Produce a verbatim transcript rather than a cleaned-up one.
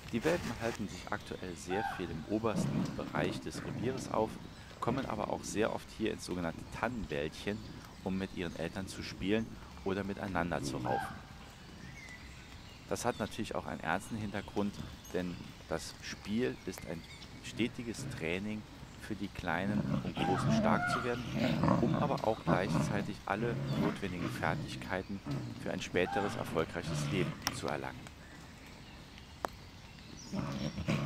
Die Welpen halten sich aktuell sehr viel im obersten Bereich des Revieres auf, kommen aber auch sehr oft hier ins sogenannte Tannenwäldchen, um mit ihren Eltern zu spielen oder miteinander zu raufen. Das hat natürlich auch einen ernsten Hintergrund, denn das Spiel ist ein stetiges Training für die Kleinen, um groß und stark zu werden, um aber auch gleichzeitig alle notwendigen Fertigkeiten für ein späteres erfolgreiches Leben zu erlangen.